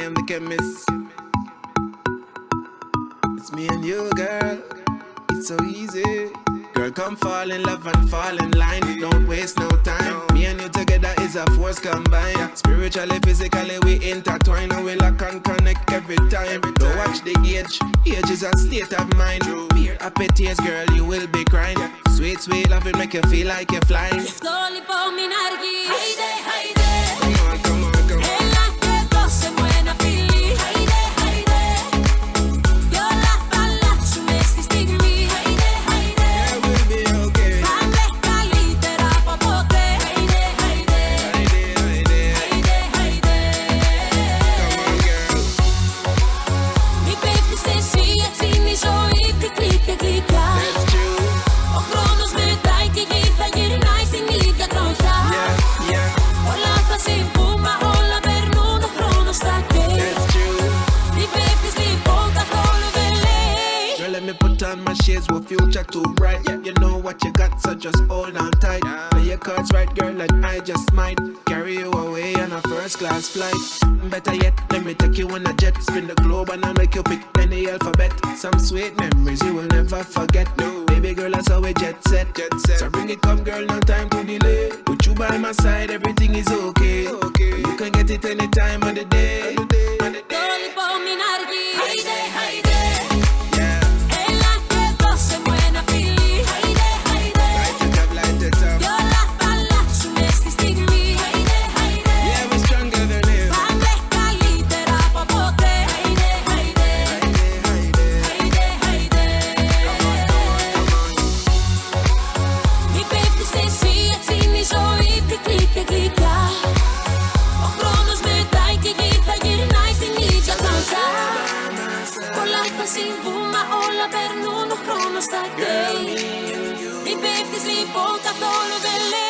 am the chemist. It's me and you, girl. It's so easy. Girl, come fall in love and fall in line. Don't waste no time. Me and you together is a force combined. Spiritually, physically, we intertwine. And we lock and connect every time. Don't watch the gauge. Age is a state of mind. Beer happy tears, girl, you will be crying. Sweet, sweet love, it make you feel like you're flying. Soli po minargi. Hayde, hayde. Come on, come on, come on. En la que todo se muena fili. Hayde, hayde. Yo la falla, su mesti stigmi. Hayde, hayde. Yeah, we'll be okay. Hamle kalitera pa pote. Hayde, hayde. Hayde, hayde. Hayde, hayde. Come on, girl. Mi baby se si atsini ζωή κλικ κλικά. That's true. Ο χρόνος μετράει και η γη θα γυρνάει στην ίδια τροχιά. Yeah, yeah. Όλα θα συμβούν, μα όλα περνούν, ο χρόνος θα καίει. That's true. Μη πέφτεις λοιπόν, καθόλου δεν λέει. Girl, let me put on my shades, with future too bright. Yeah, you know what you got, so just hold on tight. Play your cards right, girl, and I just might carry you away on a first class flight. Better yet, let me take you on a jet, spin the globe and I'll make you pick any alphabet. Some sweet memories you will never forget. No, baby girl, that's how we jet set. So bring it, come girl, no time to delay. With you by my side, everything is okay. You can get it any time of the day. Soli po minargi. Hayde, hayde. Yeah, En la que todo se muena fili. Hayde, hayde. light it up, light it up. Yo la falla, su mesti stigmi. Hayde, hayde. Yeah, we're stronger than him. Hamle kalitera pa pote. Hayde, hayde. Hayde, hayde. Hayde, hayde. Μη πέφτεις εσύ, έτσι είναι η ζωή, κλικ κλικά. Ο χρόνος μετράει και η γη θα γυρνάει στην ίδια τροχιά. Πολλά θα συμβούν, μα όλα περνούν, ο χρόνος θα καίει. Μη πέφτεις λοιπόν, καθόλου δεν λέει.